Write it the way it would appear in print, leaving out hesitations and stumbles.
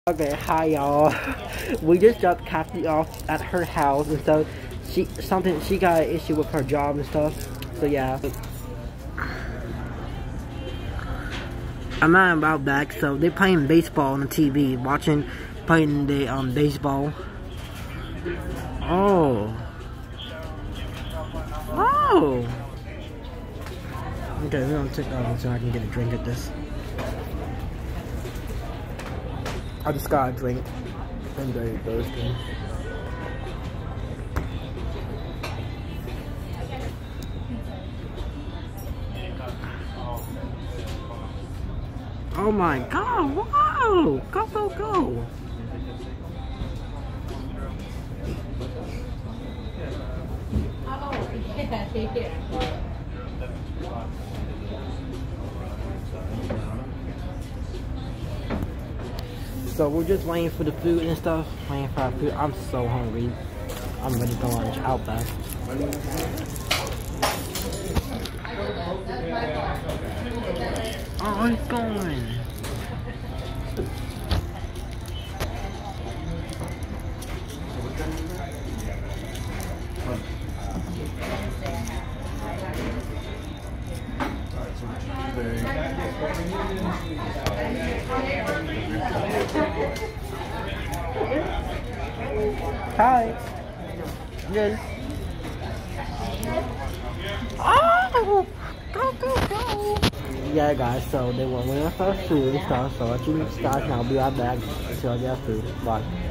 Okay, hi y'all. We just dropped Kathy off at her house, and so she got an issue with her job and stuff. So yeah. I'm not in Outback, so they're playing baseball on the TV, playing the baseball. Oh. Oh. Okay, we're gonna take that so I can get a drink at this. I just got a drink. I'm very thirsty. Oh my god, wow! Go, go, go! So we're just waiting for the food and stuff. Waiting for our food. I'm so hungry. I'm ready to lunch. Outback. Oh, it's going. Hi. Good. Oh! Go, go, go! Yeah, guys, so they went with our food and stuff, so I'll let you guys know. I'll be right back until I get food. Bye.